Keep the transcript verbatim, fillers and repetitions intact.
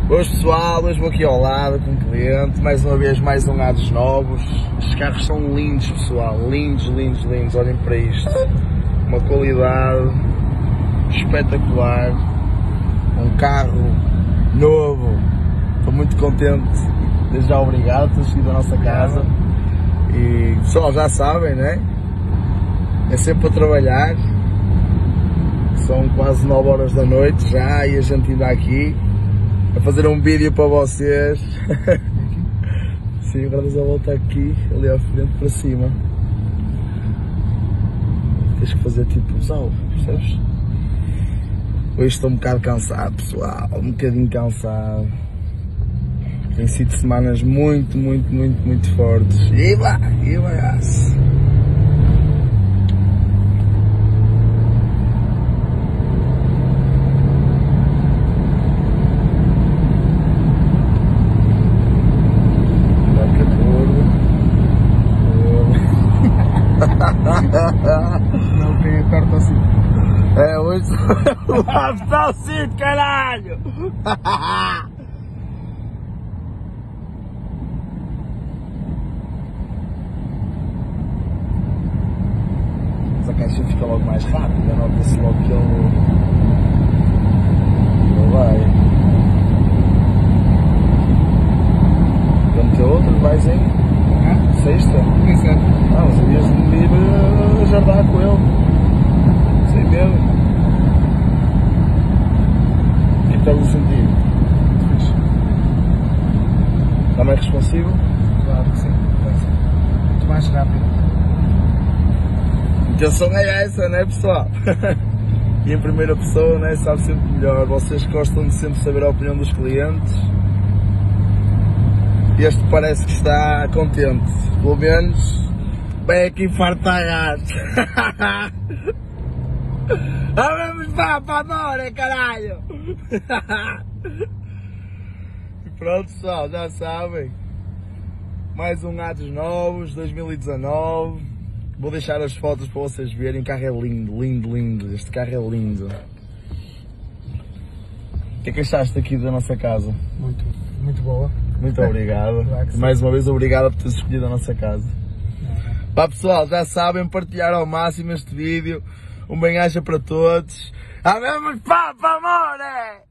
Hoje pessoal, hoje vou aqui ao lado com um cliente, mais uma vez mais um Ados novos. Os carros são lindos pessoal, lindos, lindos, lindos, olhem para isto. Uma qualidade espetacular, um carro novo, estou muito contente, desde já obrigado por ter seguido a nossa casa. E pessoal, já sabem, né? É sempre para trabalhar, são quase nove horas da noite já e a gente ainda aqui a fazer um vídeo para vocês. Sim, agora dás a volta aqui, ali à frente para cima. Tens que fazer tipo um salve, percebes? Hoje estou um bocado cansado pessoal, um bocadinho cansado. Tem sido semanas muito, muito, muito, muito fortes. E vai, e vai. Não tem aperto assim. É, hoje está assim, caralho! Mas a caixa fica logo mais rápida, nota-se logo que ele não vai. Quando ter outro, vais em Ah, sexta? tem certo. Ah, os dias de medir a jardar com ele. Sem medo. O que estás a sentir? Está mais responsivo? Claro que sim. Vai ser muito mais rápido. A intenção é essa, né pessoal? E em primeira pessoa, né, sabe sempre melhor. Vocês gostam de sempre saber a opinião dos clientes. Este parece que está contente. Pelo menos vem aqui fartar gás. Ah, vamos para a Amora, caralho! E pronto pessoal, já sabem. Mais um Ados novos, dois mil e dezanove. Vou deixar as fotos para vocês verem. O carro é lindo, lindo, lindo. Este carro é lindo. O que é que achaste aqui da nossa casa? Muito, muito boa. Muito obrigado. Claro. Mais uma vez obrigado por teres escolhido a nossa casa. Uhum. Pá pessoal, já sabem, partilhar ao máximo este vídeo. Um bem-aja para todos. Ah, vamos pá, pá, amor!